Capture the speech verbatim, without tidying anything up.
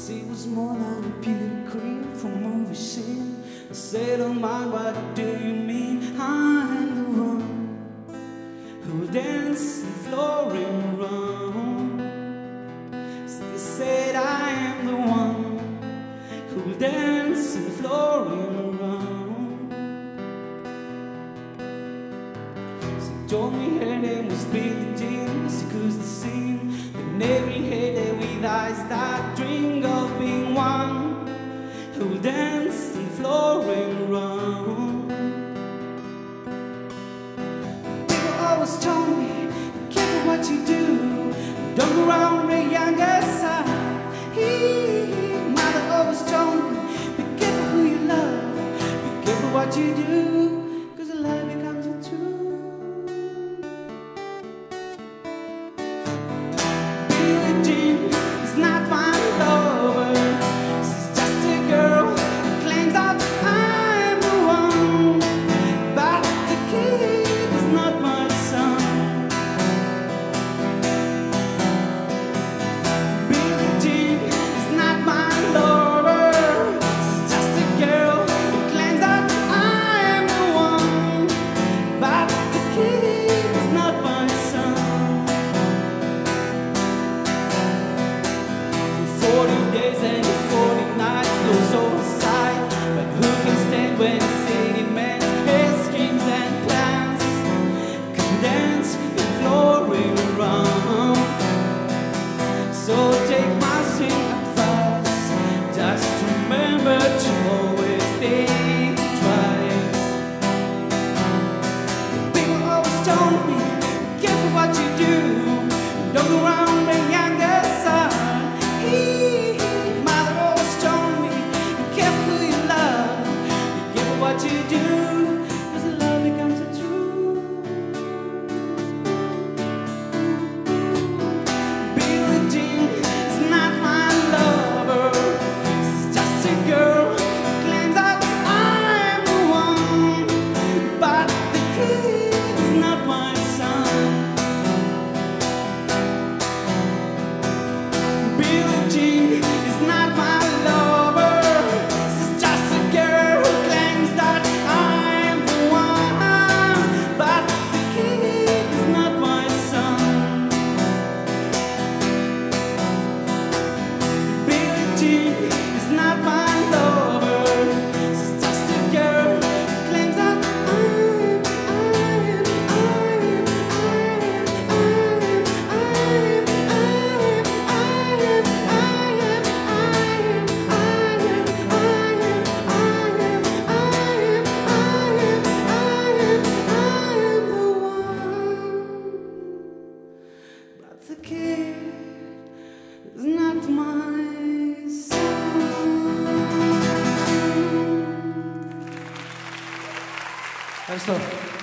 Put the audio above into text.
She was more than a beauty queen from a movie scene. I said, oh my, what do you mean? I'm the one who dances and flooring around. She said, I am the one who dances and flooring around. She told me her name was Billie Jean. She could sing in every head with eyes that drink of being one who danced and flooring around. People always told me, be careful what you do, don't go around the younger side. He, mother always told me, be careful who you love, be careful what you do, cause the love becomes a truth. Forty days and forty nights, no soul inside. But who can stand when the city man has schemes and plans? Can dance and flooring around. So take my sweet advice, just remember to always think twice. People always told me, be careful what you do, don't go around the younger side. Mother always told me, be careful who you love, be careful what you do, cause the love becomes a truth. Billie Jean is not my lover, she's just a girl who claims that I'm the one, but the kid is not my son. Billie Jean is not my lover, she's just a girl who claims that I'm the one, but the kid is not my son. Billie Jean is not my lover, she's just a girl who claims that I'm, I'm, I'm, I'm, I'm, I'm, I'm, but the kid is not my son. That's all.